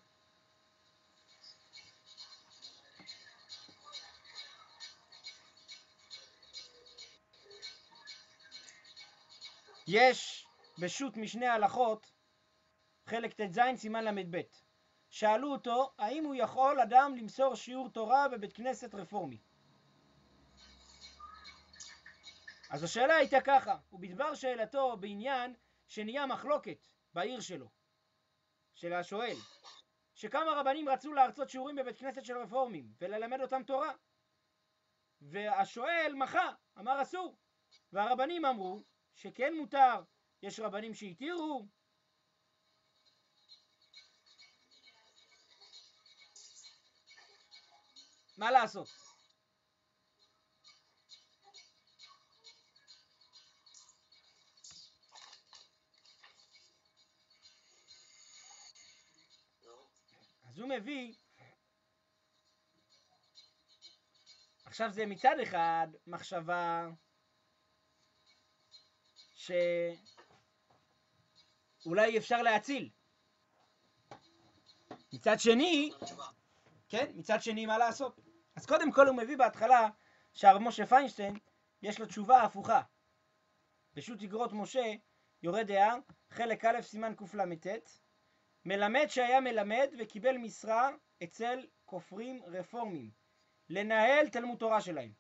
יש בשו"ת משנה הלכות, חלק ט"ז סימן למ"ב. שאלו אותו, האם הוא יכול אדם למסור שיעור תורה בבית כנסת רפורמי? אז השאלה הייתה ככה, ובדבר שאלתו בעניין שנהיה מחלוקת בעיר שלו, של השואל, שכמה רבנים רצו להרצות שיעורים בבית כנסת של רפורמים וללמד אותם תורה, והשואל מחה, אמר אסור, והרבנים אמרו שכן מותר, יש רבנים שהתירו. מה לעשות? אז הוא מביא, עכשיו זה מצד אחד מחשבה שאולי אפשר להציל, מצד שני, כן, מצד שני מה לעשות? אז קודם כל הוא מביא בהתחלה שהרב משה פיינשטיין יש לו תשובה הפוכה. בשו"ת איגרות משה יורה דעה, חלק א' סימן קל"ט, מלמד שהיה מלמד וקיבל משרה אצל כופרים רפורמים לנהל תלמוד תורה שלהם.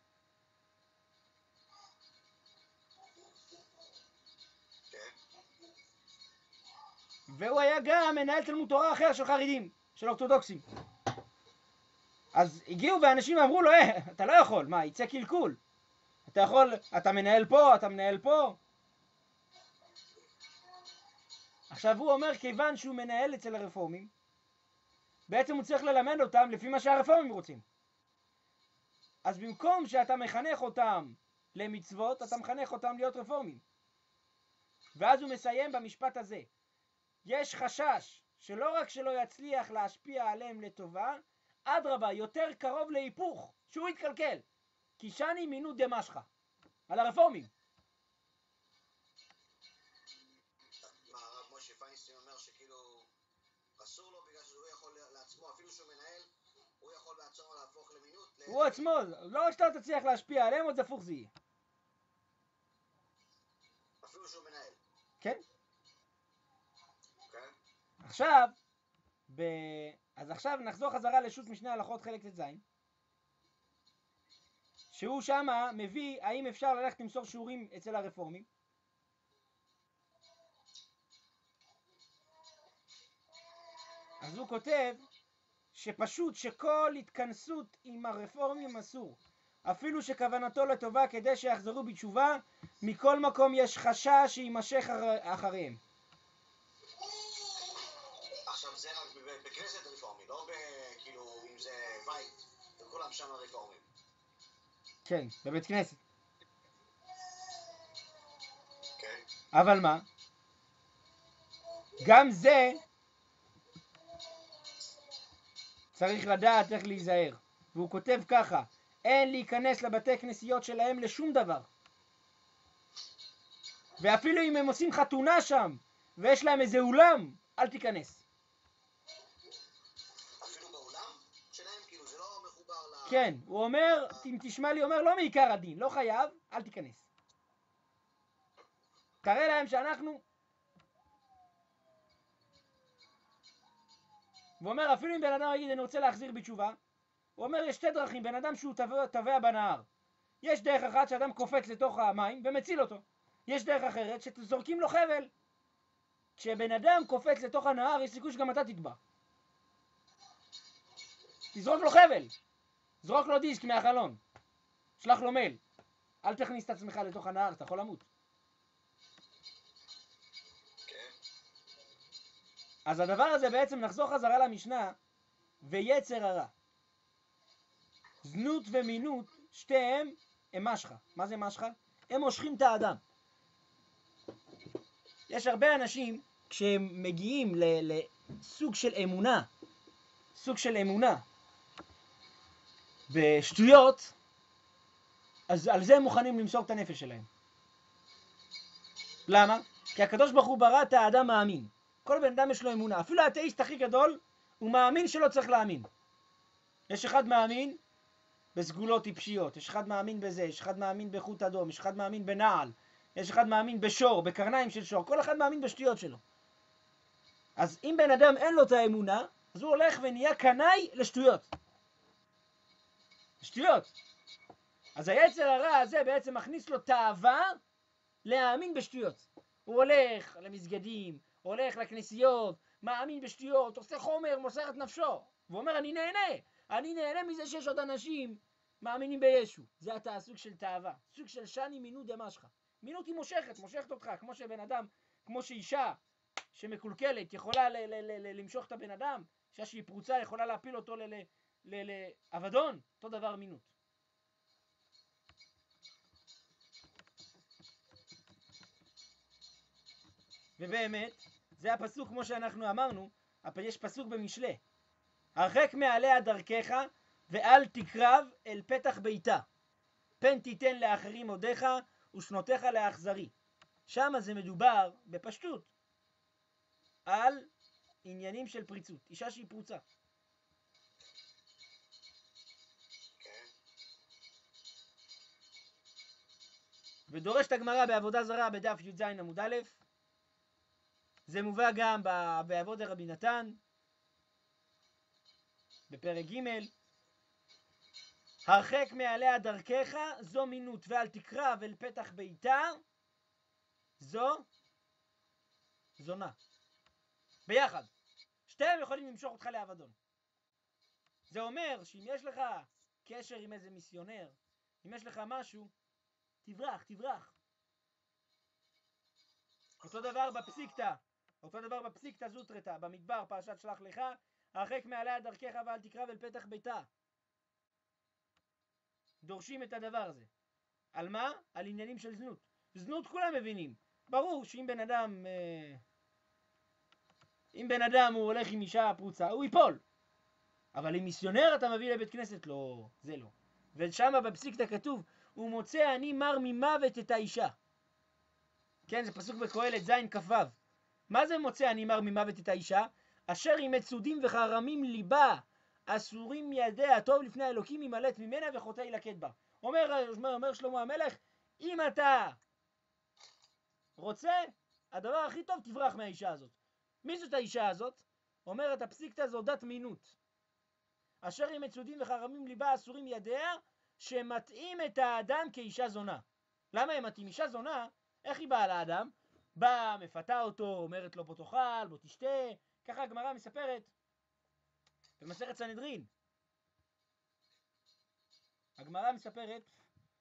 והוא היה גם מנהל תלמוד תורה אחר של חרדים, של אורתודוקסים. אז הגיעו ואנשים אמרו לו, אה, אתה לא יכול, מה, יצא קלקול. אתה יכול, אתה מנהל פה, אתה מנהל פה. עכשיו הוא אומר, כיוון שהוא מנהל אצל הרפורמים, בעצם הוא צריך ללמד אותם לפי מה שהרפורמים רוצים. אז במקום שאתה מחנך אותם למצוות, אתה מחנך אותם להיות רפורמים. ואז הוא מסיים במשפט הזה. יש חשש שלא רק שלא יצליח להשפיע עליהם לטובה, אדרבה, יותר קרוב להיפוך, שהוא יתקלקל. כי שני מינו דמשכה, על הרפורמים. מה, הרב משה פיינסטיין אומר שכאילו אסור לו בגלל שהוא יכול לעצמו, אפילו שהוא מנהל, הוא יכול בעצמו להפוך למינות? הוא עצמו, לא רק שאתה תצליח להשפיע עליהם, עוד הפוך זה יהיה. אפילו שהוא מנהל. כן. אוקיי. עכשיו, ב... אז עכשיו נחזור חזרה לשו"ת משנה הלכות חלק ט"ז, שהוא שמה מביא האם אפשר ללכת למסור שיעורים אצל הרפורמים. אז הוא כותב שפשוט שכל התכנסות עם הרפורמים אסור, אפילו שכוונתו לטובה כדי שיחזרו בתשובה, מכל מקום יש חשש שימשך אחריהם. עכשיו זה רק בכנסת הרפורמי, לא כאילו אם זה בית וכולם שם הרפורמים. כן, בבית כנסת. כן. אבל מה? גם זה צריך לדעת איך להיזהר. והוא כותב ככה, אין להיכנס לבתי כנסיות שלהם לשום דבר. ואפילו אם הם עושים חתונה שם ויש להם איזה אולם, אל תיכנס. אפילו באולם שלהם? כאילו זה לא מחובר ל... כן, הוא אומר, אם תשמע לי, אומר לא מעיקר הדין, לא חייב, אל תיכנס. תראה להם שאנחנו... הוא אומר, אפילו אם בן אדם יגיד, אני רוצה להחזיר בתשובה, הוא אומר, יש שתי דרכים, בן אדם שהוא טבע בנהר. יש דרך אחת שאדם קופץ לתוך המים ומציל אותו. יש דרך אחרת שזורקים לו חבל. כשבן אדם קופץ לתוך הנהר, יש סיכוי שגם אתה תטבע. תזרוק לו חבל. זרוק לו דיסק מהחלון. שלח לו מייל. אל תכניס את עצמך לתוך הנהר, אתה יכול למות. אז הדבר הזה בעצם נחזור חזרה למשנה, ויצר הרע. זנות ומינות, שתיהם הם משכה. מה זה משכה? הם מושכים את האדם. יש הרבה אנשים, כשהם מגיעים לסוג של אמונה, סוג של אמונה, בשטויות, אז על זה הם מוכנים למסור את הנפש שלהם. למה? כי הקדוש ברוך הוא ברא את האדם מאמין. כל בן אדם יש לו אמונה. אפילו האתאיסט הכי גדול, הוא מאמין שלא צריך להאמין. יש אחד מאמין בסגולות טיפשיות, יש אחד מאמין בזה, יש אחד מאמין בחוט אדום, יש אחד מאמין בנעל, יש אחד מאמין בשור, בקרניים של שור, כל אחד מאמין בשטויות שלו. אז אם בן אדם אין לו את האמונה, אז הוא הולך ונהיה קנאי לשטויות. שטויות. אז היצר הרע הזה בעצם מכניס לו תאווה להאמין בשטויות. הוא הולך למסגדים, הולך לכנסיות, מאמין בשטויות, עושה חומר, מוסר את נפשו. והוא אומר, אני נהנה. אני נהנה מזה שיש עוד אנשים מאמינים בישו. זה אתה סוג של תאווה. סוג של שני מינו דמשכה. מינות היא מושכת, מושכת אותך. כמו שבן אדם, כמו שאישה שמקולקלת יכולה ל- ל- ל- ל- למשוך את הבן אדם, אישה שהיא פרוצה יכולה להפיל אותו לאבדון, אותו דבר מינות. ובאמת, זה הפסוק כמו שאנחנו אמרנו, יש פסוק במשלי. הרחק מעליה דרכך ואל תקרב אל פתח ביתה. פן תיתן לאחרים עודיך ושנותיך לאכזרי. שם זה מדובר בפשטות על עניינים של פריצות. אישה שהיא פרוצה. ודורשת הגמרא בעבודה זרה בדף י"ז עמוד א', זה מובא גם בעבודה רבי נתן, בפרק ג', הרחק מעליה דרכך, זו מינות, ואל תקרב אל פתח ביתה, זו זונה. ביחד. שתיהם יכולים למשוך אותך לאבדון. זה אומר שאם יש לך קשר עם איזה מיסיונר, אם יש לך משהו, תברח, תברח. אותו דבר בפסיקתא, אותו דבר בפסיקתא זוטרתא, במדבר, פרשת שלח לך, הרחק מעליה דרכך ואל תקרב אל פתח ביתה. דורשים את הדבר הזה. על מה? על עניינים של זנות. זנות כולם מבינים. ברור שאם בן אדם, אם בן אדם הוא הולך עם אישה פרוצה, הוא ייפול. אבל אם מיסיונר אתה מביא לבית כנסת, לא, זה לא. ושם בפסיקתא כתוב, הוא מוצא אני מר ממוות את האישה. כן, זה פסוק בקהלת זין כ"ו. מה זה מוצא אני מר ממוות את האישה? אשר עם מצודים וחרמים ליבה, אסורים ידיה, טוב לפני האלוקים ימלט ממנה וחוטא ילקט בה. אומר, אומר, אומר שלמה המלך, אם אתה רוצה, הדבר הכי טוב תברח מהאישה הזאת. מי זאת האישה הזאת? אומרת הפסיקתא זו דת מינות. אשר עם מצודים וחרמים ליבה אסורים ידיה, שמתאים את האדם כאישה זונה. למה הם מתאים? אישה זונה, איך היא באה לאדם? באה, מפתה אותו, אומרת לו בוא תאכל, בוא תשתה. ככה הגמרא מספרת במסכת סנהדרין. הגמרא מספרת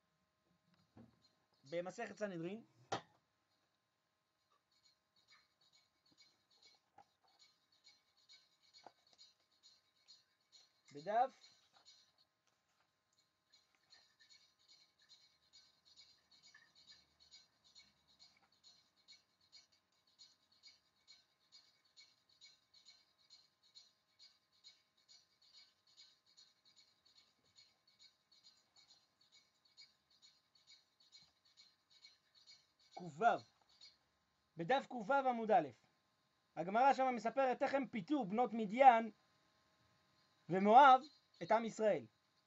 במסכת סנהדרין, בדף ק"ו, בדף ק"ו עמוד א', הגמרא שם מספרת איך הם פיתו בנות מדיין ומואב את עם ישראל.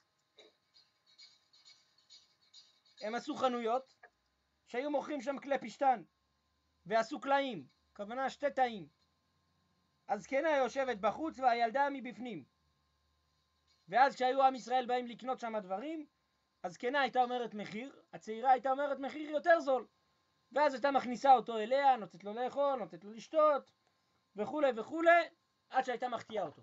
הם עשו חנויות שהיו מוכרים שם כלי פשטן ועשו קלעים, כוונה שתי תאים. הזקנה יושבת בחוץ והילדה מבפנים. ואז כשהיו עם ישראל באים לקנות שם דברים, הזקנה הייתה אומרת מחיר, הצעירה הייתה אומרת מחיר יותר זול. ואז הייתה מכניסה אותו אליה, נותנת לו לאכול, נותנת לו לשתות, וכו' וכו', עד שהייתה מחטיאה אותו.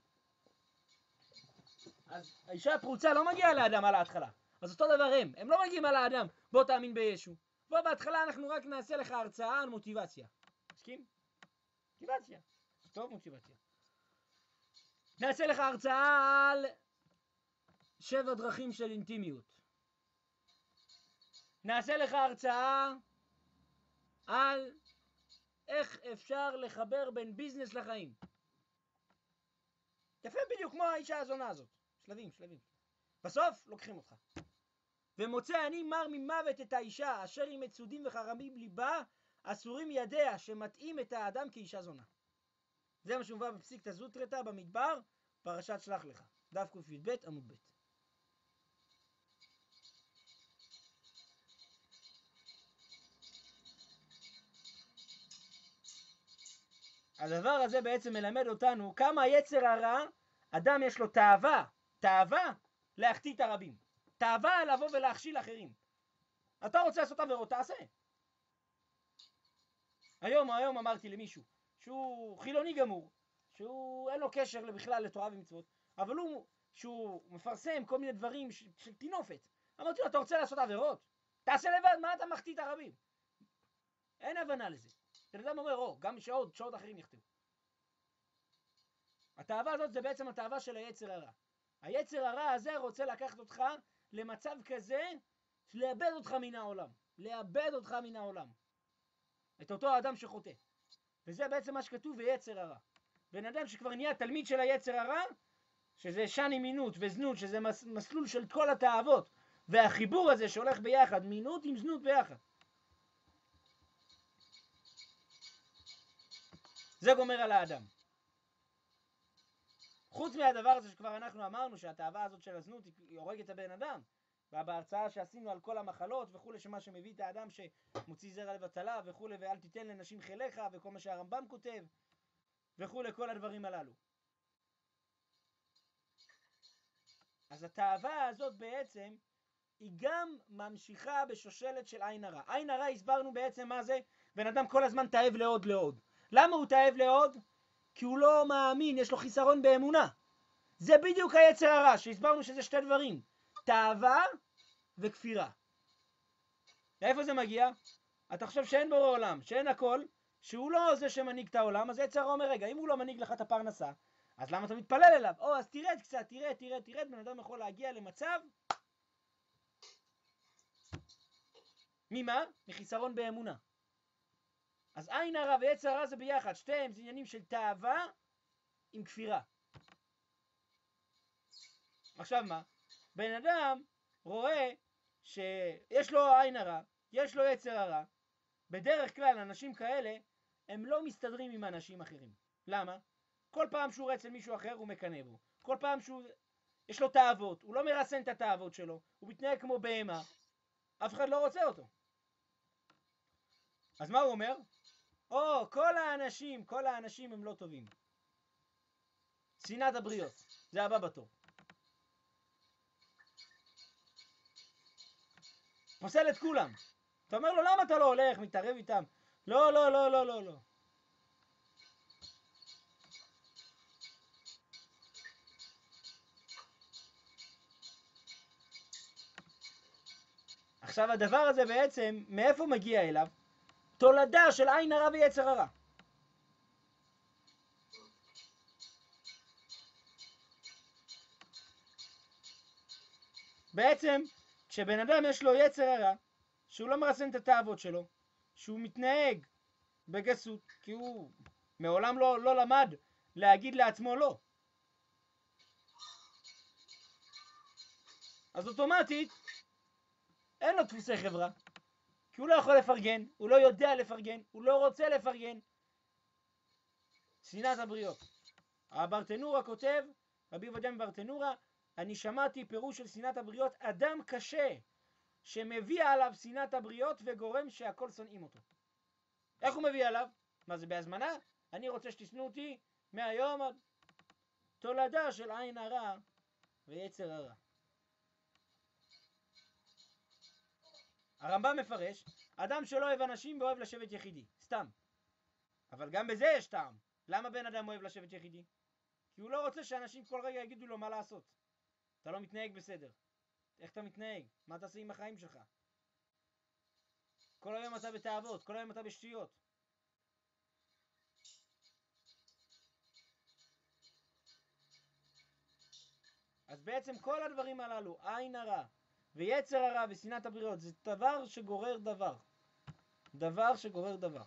אז האישה הפרוצה לא מגיעה לאדם על ההתחלה. אז אותו דבר הם, הם לא מגיעים על האדם, בוא תאמין בישו. בוא בהתחלה אנחנו רק נעשה לך הרצאה על מוטיבציה. מסכים? מוטיבציה. טוב מוטיבציה. נעשה לך הרצאה על שבע דרכים של אינטימיות. נעשה לך הרצאה על איך אפשר לחבר בין ביזנס לחיים. יפה בדיוק כמו האישה הזונה הזאת. שלבים, שלבים. בסוף לוקחים אותך. ומוצא אני מר ממוות את האישה אשר עם מצודים וחרמים ליבה אסורים ידיה שמתאים את האדם כאישה זונה. זה מה שמובא בפסיקתא זוטרתא במדבר, פרשת שלח לך. דף ק"ב עמוד ב'. הדבר הזה בעצם מלמד אותנו כמה יצר הרע, אדם יש לו תאווה, תאווה להחטיא את הרבים. תאווה לבוא ולהכשיל אחרים. אתה רוצה לעשות עבירות, תעשה. היום, היום אמרתי למישהו שהוא חילוני גמור, שהוא אין לו קשר בכלל לתורה ומצוות, אבל הוא, שהוא מפרסם כל מיני דברים של, של תינופת. אמרתי לו, אתה רוצה לעשות עבירות? תעשה לבד, מה אתה מחטיא את הרבים? אין הבנה לזה. בן אדם אומר, או, גם שעוד, שעוד אחרים יחטאו. התאווה הזאת זה בעצם התאווה של היצר הרע. היצר הרע הזה רוצה לקחת אותך למצב כזה, לאבד אותך מן העולם. לאבד אותך מן העולם. את אותו האדם שחוטא. וזה בעצם מה שכתוב ביצר הרע. בן אדם שכבר נהיה תלמיד של היצר הרע, שזה שני מינות וזנות, שזה מס, מסלול של כל התאוות, והחיבור הזה שהולך ביחד, מינות עם זנות ביחד. זה גומר על האדם. חוץ מהדבר הזה שכבר אנחנו אמרנו שהתאווה הזאת של הזנות היא הורגת את הבן אדם, ובהרצאה שעשינו על כל המחלות וכולי, שמה שמביא את האדם שמוציא זרע לבטלה וכולי, ואל תיתן לנשים חיליך וכל מה שהרמב"ם כותב וכולי, כל הדברים הללו. אז התאווה הזאת בעצם היא גם ממשיכה בשושלת של עין הרע. עין הרע הסברנו בעצם מה זה, בן אדם כל הזמן תאב לעוד לעוד. למה הוא תאב לעוד? כי הוא לא מאמין, יש לו חיסרון באמונה. זה בדיוק היצר הרע, שהסברנו שזה שתי דברים, תאווה וכפירה. לאיפה זה מגיע? אתה חושב שאין בורא עולם, שאין הכל, שהוא לא זה שמנהיג את העולם, אז יצר הרע אומר, רגע, אם הוא לא מנהיג לך את הפרנסה, אז למה אתה מתפלל אליו? או, אז תרד קצת, תרד, תרד, תרד, בן אדם יכול להגיע למצב, ממה? מחיסרון באמונה. אז עין הרע ויצר הרע זה ביחד, שתיהם זה עניינים של תאווה עם כפירה. עכשיו מה? בן אדם רואה שיש לו עין הרע, יש לו יצר הרע, בדרך כלל אנשים כאלה הם לא מסתדרים עם אנשים אחרים. למה? כל פעם שהוא רואה אצל מישהו אחר הוא מקנא בו. כל פעם שהוא יש לו תאוות, הוא לא מרסן את התאוות שלו, הוא מתנהג כמו בהמה, אף אחד לא רוצה אותו. אז מה הוא אומר? או, כל האנשים, כל האנשים הם לא טובים. שנאת הבריות, זה הבא בתור. פוסל את כולם. אתה אומר לו, למה אתה לא הולך, מתערב איתם? לא, לא, לא, לא, לא, לא. עכשיו הדבר הזה בעצם, מאיפה מגיע אליו? תולדה של עין הרע ויצר הרע. בעצם, כשבן אדם יש לו יצר הרע, שהוא לא מרסן את התאוות שלו, שהוא מתנהג בגסות, כי הוא מעולם לא, לא למד להגיד לעצמו לא. אז אוטומטית, אין לו דפוסי חברה, כי הוא לא יכול לפרגן, הוא לא יודע לפרגן, הוא לא רוצה לפרגן. שנאת הבריות. הברטנורה כותב, רבי עובדיה מברטנורה, אני שמעתי פירוש של שנאת הבריות, אדם קשה שמביא עליו שנאת הבריות וגורם שהכל שונאים אותו. איך הוא מביא עליו? מה זה בהזמנה? אני רוצה שתשנאו אותי מהיום עד תולדה של עין הרע ויצר הרע. הרמב"ם מפרש, אדם שלא אוהב אנשים ואוהב לשבת יחידי, סתם. אבל גם בזה יש טעם. למה בן אדם אוהב לשבת יחידי? כי הוא לא רוצה שאנשים כל רגע יגידו לו מה לעשות. אתה לא מתנהג בסדר. איך אתה מתנהג? מה אתה עושה עם החיים שלך? כל היום אתה בתאוות, כל היום אתה בשטויות. אז בעצם כל הדברים הללו, עין הרע ויצר הרע ושנאת הבריות, זה דבר שגורר דבר. דבר שגורר דבר.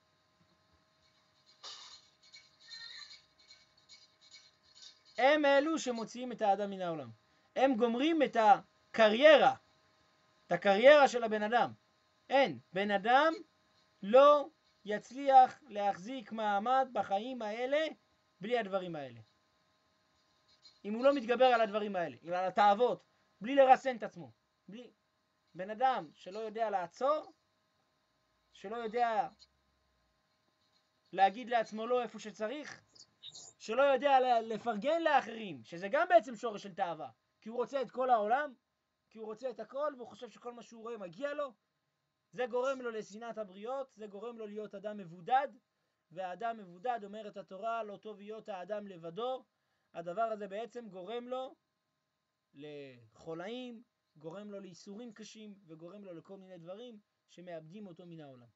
הם אלו שמוציאים את האדם מן העולם. הם גומרים את הקריירה, את הקריירה של הבן אדם. אין, בן אדם לא יצליח להחזיק מעמד בחיים האלה בלי הדברים האלה. אם הוא לא מתגבר על הדברים האלה, על התאוות, בלי לרסן את עצמו. בלי... בן אדם שלא יודע לעצור, שלא יודע להגיד לעצמו לא איפה שצריך, שלא יודע לפרגן לאחרים, שזה גם בעצם שורש של תאווה, כי הוא רוצה את כל העולם, כי הוא רוצה את הכל, והוא חושב שכל מה שהוא רואה מגיע לו, זה גורם לו לשנאת הבריות, זה גורם לו להיות אדם מבודד, והאדם מבודד, אומרת התורה, לא טוב להיות האדם לבדו, הדבר הזה בעצם גורם לו לחולאים, גורם לו לאיסורים קשים, וגורם לו לכל מיני דברים שמאבדים אותו מן העולם.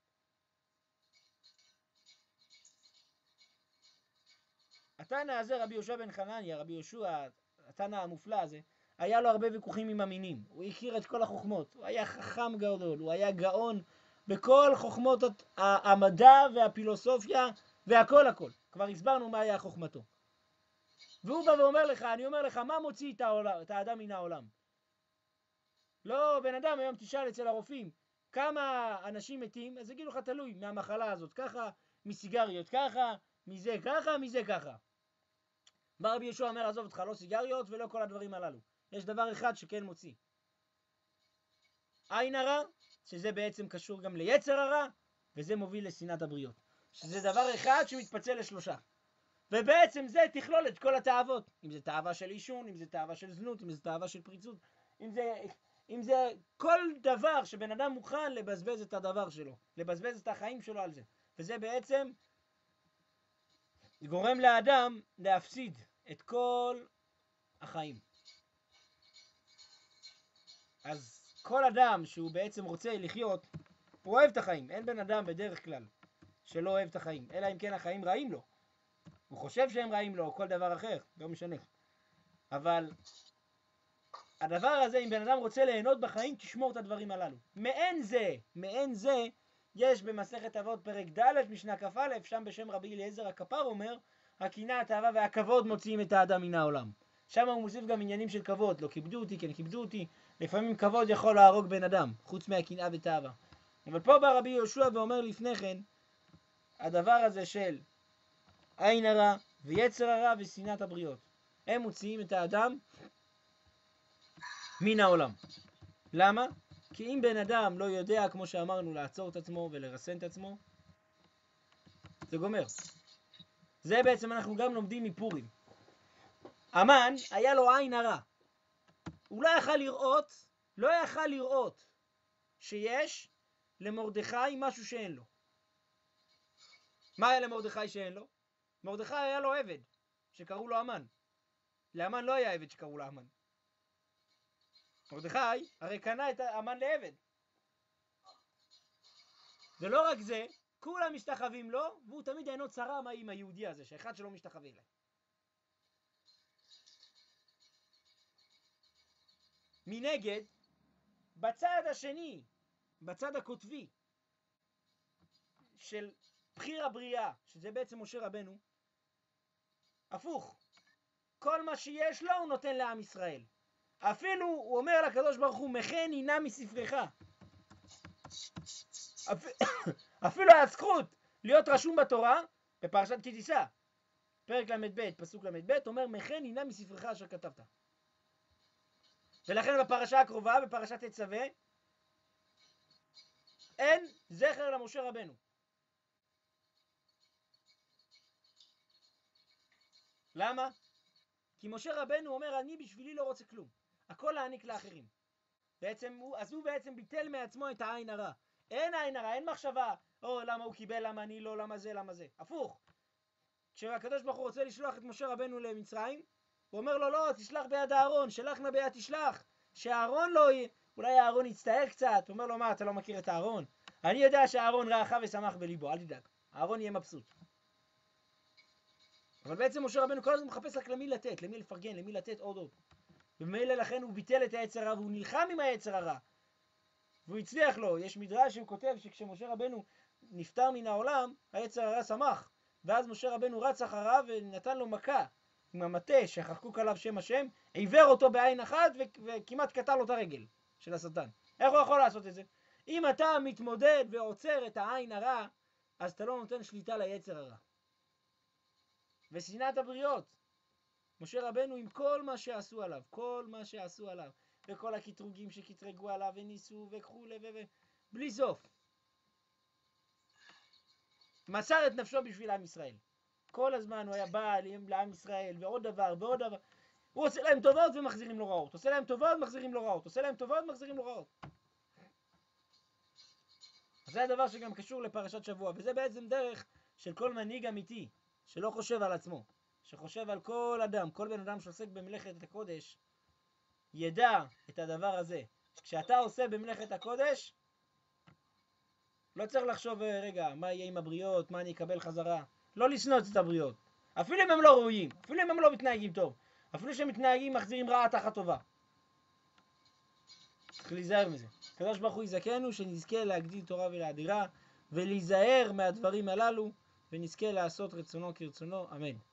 התנא הזה, רבי יהושע בן חנניה, רבי יהושע, התנא המופלא הזה, היה לו הרבה ויכוחים עם המינים. הוא הכיר את כל החוכמות. הוא היה חכם גדול, הוא היה גאון בכל חוכמות המדע והפילוסופיה והכל הכל. כבר הסברנו מה היה חוכמתו. והוא בא ואומר לך, אני אומר לך, מה מוציא את, העולם, את האדם מן העולם? לא, בן אדם היום תשאל אצל הרופאים, כמה אנשים מתים, אז יגידו לך תלוי מהמחלה הזאת, ככה, מסיגריות ככה, מזה ככה, מזה ככה. בא רבי יהושע אומר, עזוב אותך, לא סיגריות ולא כל הדברים הללו. יש דבר אחד שכן מוציא. עין הרע, שזה בעצם קשור גם ליצר הרע, וזה מוביל לשנאת הבריות. שזה דבר אחד שמתפצל לשלושה. ובעצם זה תכלול את כל התאוות. אם זה תאווה של עישון, אם זה תאווה של זנות, אם זה תאווה של פריצות, אם זה, אם זה כל דבר שבן אדם מוכן לבזבז את הדבר שלו, לבזבז את החיים שלו על זה. וזה בעצם גורם לאדם להפסיד את כל החיים. אז כל אדם שהוא בעצם רוצה לחיות, הוא אוהב את החיים. אין בן אדם בדרך כלל שלא אוהב את החיים, אלא אם כן החיים רעים לו. הוא חושב שהם רעים לו או כל דבר אחר, לא משנה. אבל הדבר הזה, אם בן אדם רוצה ליהנות בחיים, תשמור את הדברים הללו. מעין זה, מעין זה, יש במסכת אבות פרק ד' משנה כ"א, שם בשם רבי אליעזר הכפר אומר, הקנאה, התאווה והכבוד מוציאים את האדם מן העולם. שם הוא מוסיף גם עניינים של כבוד, לא כיבדו אותי, כן כיבדו אותי. לפעמים כבוד יכול להרוג בן אדם, חוץ מהקנאה ותאווה. אבל פה בא רבי יהושע ואומר לפני כן, הדבר הזה של עין הרע ויצר הרע ושנאת הבריות, הם מוציאים את האדם מן העולם. למה? כי אם בן אדם לא יודע, כמו שאמרנו, לעצור את עצמו ולרסן את עצמו, זה גומר. זה בעצם אנחנו גם לומדים מפורים. המן היה לו עין הרע. הוא לא יכל לראות, לא יכל לראות שיש למרדכי משהו שאין לו. מה היה למרדכי שאין לו? מרדכי היה לו עבד שקראו לו המן. להמן לא היה עבד שקראו לו המן. מרדכי הרי קנה את המן לעבד. ולא רק זה, כולם משתחווים לו, והוא תמיד אינו צרה מה עם היהודי הזה, שאחד שלא משתחווה לה. מנגד, בצד השני, בצד הכותבי של בחיר הבריאה, שזה בעצם משה רבנו, הפוך. כל מה שיש לו הוא נותן לעם ישראל. אפילו הוא אומר לקדוש ברוך הוא, מכן הנה מספרך. אפ... אפילו הזכות להיות רשום בתורה, בפרשת כי תישא, פרק למד ב', פסוק למד ב', אומר מכן הנה מספרך אשר כתבת. ולכן בפרשה הקרובה, בפרשת תצווה, אין זכר למשה רבנו. למה? כי משה רבנו אומר, אני בשבילי לא רוצה כלום. הכל להעניק לאחרים. בעצם הוא, אז הוא בעצם ביטל מעצמו את העין הרע. אין עין הרע, אין מחשבה, או למה הוא קיבל, למה אני לא, למה זה, למה זה. הפוך. כשהקדוש ברוך הוא רוצה לשלוח את משה רבנו למצרים, הוא אומר לו, לא, תשלח ביד הארון, שלח נא ביד תשלח. שהארון לא יהיה, אולי הארון יצטער קצת. הוא אומר לו, מה, אתה לא מכיר את הארון? אני יודע שהארון רעך ושמח בליבו, אל תדאג. הארון יהיה מבסוט. אבל בעצם משה רבנו כל הזמן מחפש רק למי לתת, למי לפרגן, למי לתת עוד עוד. ומילא לכן הוא ביטל את היצר הרע והוא נלחם עם היצר הרע. והוא הצליח לו. יש מדרש שהוא כותב שכשמשה רבנו נפטר מן העולם, היצר הרע שמח. ואז משה רבנו רץ אחריו ונתן לו מכה עם המטה שחקוק עליו שם השם, עיוור אותו בעין אחת ו- וכמעט קטע לו את הרגל של השטן. איך הוא יכול לעשות את זה? אם אתה מתמודד ועוצר את העין הרע, אז אתה לא נותן שליטה ליצר הרע. ושנאת הבריות. משה רבנו עם כל מה שעשו עליו, כל מה שעשו עליו, וכל הקטרוגים שקטרגו עליו וניסו וכולי ו... בלי סוף. מסר את נפשו בשביל עם ישראל. כל הזמן הוא היה בא לעם ישראל ועוד דבר ועוד דבר. הוא עושה להם טובות ומחזירים לו רעות. עושה להם טובות ומחזירים לו רעות. עושה להם טובות ומחזירים לו רעות. זה הדבר שגם קשור לפרשת שבוע, וזה בעצם דרך של כל מנהיג אמיתי, שלא חושב על עצמו, שחושב על כל אדם, כל בן אדם שעוסק במלאכת הקודש, ידע את הדבר הזה. כשאתה עושה במלאכת הקודש, לא צריך לחשוב, רגע, מה יהיה עם הבריות, מה אני אקבל חזרה. לא לשנות את הבריות. אפילו אם הם לא ראויים, אפילו אם הם לא מתנהגים טוב, אפילו שהם מתנהגים מחזירים רעה תחת טובה. צריך להיזהר מזה. הקדוש ברוך הוא יזכנו שנזכה להגדיל תורה ולהאדירה, ולהיזהר מהדברים הללו, ונזכה לעשות רצונו כרצונו. אמן.